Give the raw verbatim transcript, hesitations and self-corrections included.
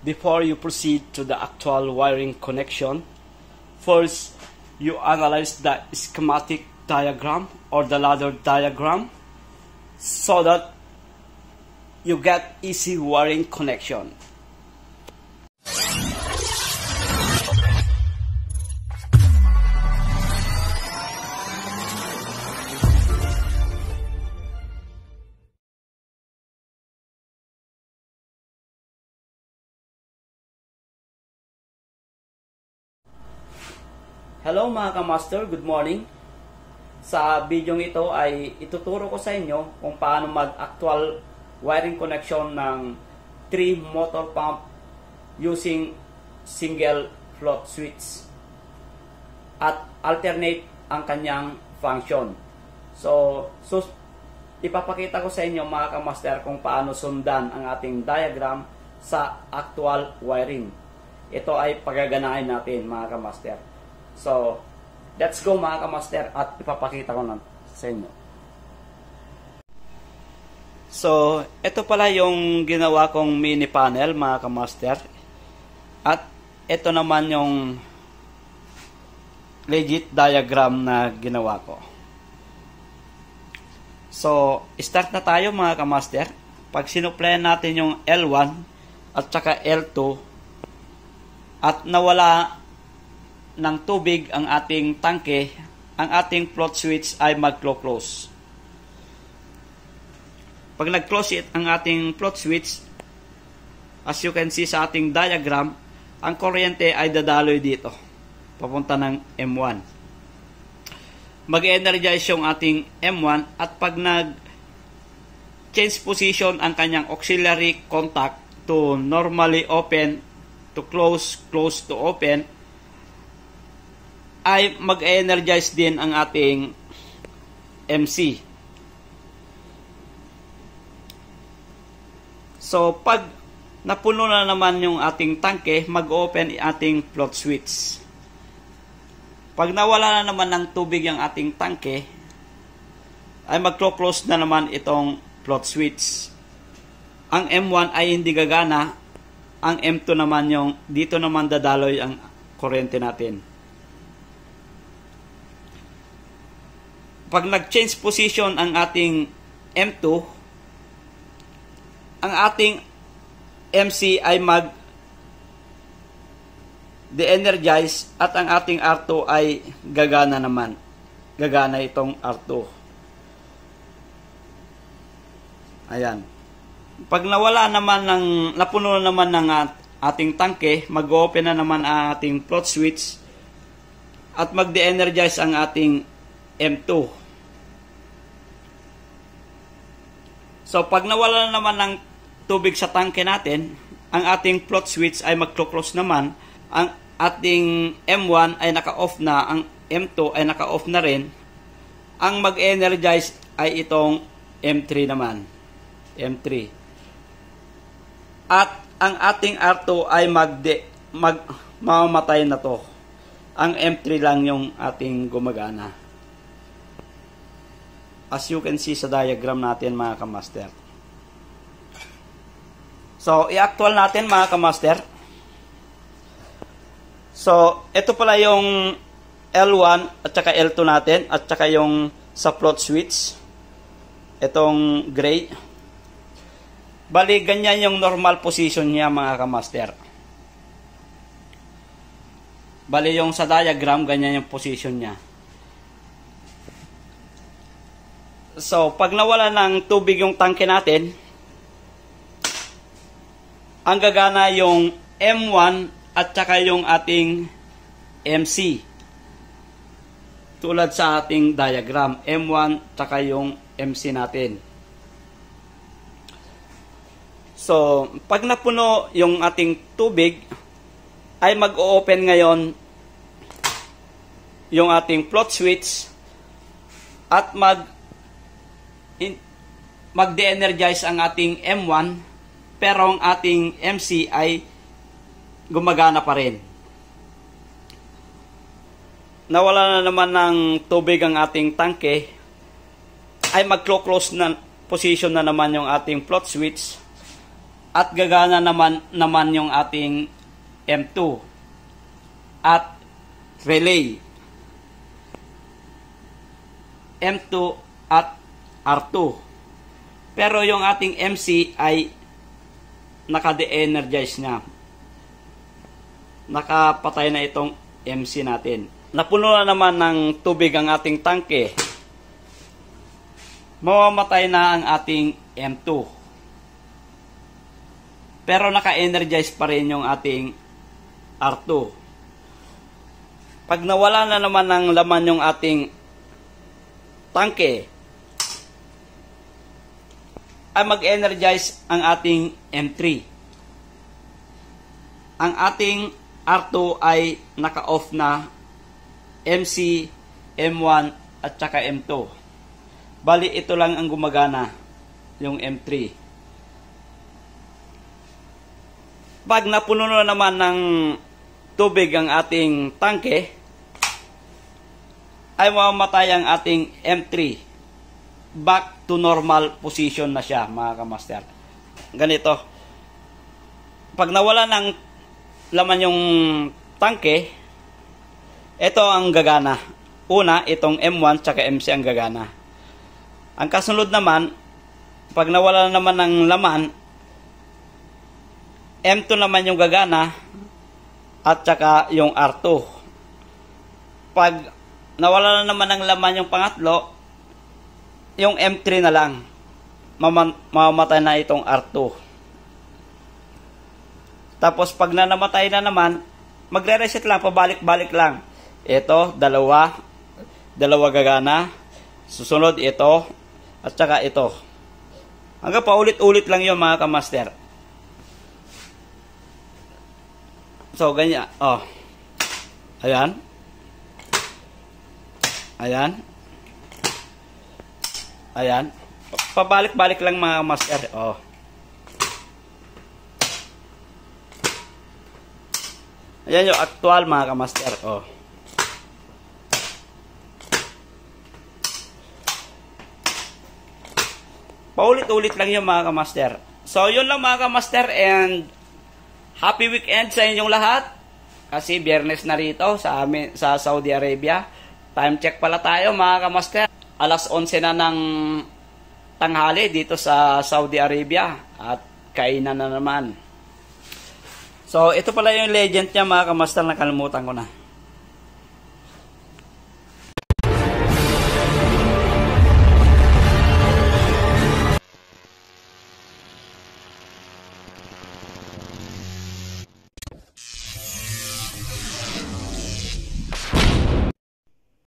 before you proceed to the actual wiring connection, first you analyze the schematic diagram or the ladder diagram so that you get easy wiring connection. Hello mga ka-master, good morning. Sa video ito ay ituturo ko sa inyo kung paano mag-actual wiring connection ng three motor pump using single float switch at alternate ang kanyang function. So, so ipapakita ko sa inyo mga ka-master kung paano sundan ang ating diagram sa actual wiring. Ito ay pagaganahin natin mga ka-master. So, let's go mga ka-master at ipapakita ko na sa inyo. So, ito pala yung ginawa kong mini panel mga ka-master. At ito naman yung legit diagram na ginawa ko. So, start na tayo mga ka-master. Pag sinuplayan natin yung L one at saka L two at nawala ng tubig ang ating tangke, ang ating float switch ay mag-close. Pag nag-close it ang ating float switch, as you can see sa ating diagram, ang kuryente ay dadaloy dito, papunta ng M one. Mag-energize yung ating M one at pag nag-change position ang kanyang auxiliary contact to normally open to close, close to open, ay mag-energize din ang ating M C. So, pag napuno na naman yung ating tangke, mag-open ang ating float switch. Pag nawala na naman ng tubig yung ating tangke, ay mag-close na naman itong float switch. Ang M one ay hindi gagana, ang M two naman yung dito naman dadaloy ang kuryente natin. Pag nag-change position ang ating M two, ang ating M C ay mag de-energize at ang ating R two ay gagana naman. Gagana itong R two. Ayan. Pag nawala naman ng napuno na naman ng ating tangke, mag-open na naman ang ating float switch at mag-de-energize ang ating M two. So, pag nawala na naman ng tubig sa tangke natin, ang ating float switch ay mag-close naman, ang ating M one ay naka-off na, ang M two ay naka-off na rin, ang mag-energize ay itong M three naman. M three. At ang ating R two ay mag-de, mag, mamamatay na to. Ang M three lang yung ating gumagana. As you can see sa diagram natin mga ka-master. So, i-actual natin mga ka-master. So, ito pala yung L one at saka L two natin at saka yung sa float switch. Itong gray. Bali, ganyan yung normal position niya mga ka-master. Bali, yung sa diagram, ganyan yung position niya. So, pag nawala ng tubig yung tangke natin, ang gagana yung M one at saka yung ating M C. Tulad sa ating diagram, M one at saka yung M C natin. So, pag napuno yung ating tubig, ay mag-o-open ngayon yung ating float switch at mag mag-de-energize ang ating M one, pero ang ating M C ay gumagana pa rin. Nawala na naman ng tubig ang ating tangke, ay mag-close na position na naman yung ating float switch At gagana naman, naman yung ating M two at relay. M two at R two. Pero yung ating M C ay naka-de-energize na. Nakapatay na itong M C natin. Napuno na naman ng tubig ang ating tangke. Mamamatay na ang ating M two. Pero naka-energize pa rin yung ating R two. Pag nawala na naman ng laman yung ating tangke, ay mag-energize ang ating M three. Ang ating R two ay naka-off na M C, M one at saka M two. Bali ito lang ang gumagana, yung M three. Pag napuno na naman ng tubig ang ating tangke, ay mamamatay ang ating M three. Back to normal position na siya, mga kamaster. Ganito. Pag nawala ng laman yung tangke, ito ang gagana. Una, itong M one tsaka M C ang gagana. Ang kasunod naman, pag nawala naman ng laman, M two naman yung gagana at saka yung R two. Pag nawala na naman ng laman yung pangatlo, yung M three na lang. Mamamatay na itong R two. Tapos pag nanamatay na naman, magre-reset lang, pabalik-balik lang. Ito, dalawa. Dalawa gagana. Susunod ito. At saka ito. Hanggang paulit-ulit lang yun, mga kamaster. So, ganyan. Oh. Ayan. Ayan. Ayan. Pabalik-balik lang, mga master. Oh. Ayan yung actual, mga kamaster. Oh. Paulit-ulit lang yung, mga kamaster. So, yun lang, mga kamaster. And happy weekend sa inyong lahat. Kasi biyernes na rito sa amin sa Saudi Arabia. Time check pala tayo, mga kamaster. alas onse na ng tanghali dito sa Saudi Arabia. At kainan na naman. So, ito pala yung legend niya, mga kamaster, nakalimutan ko na.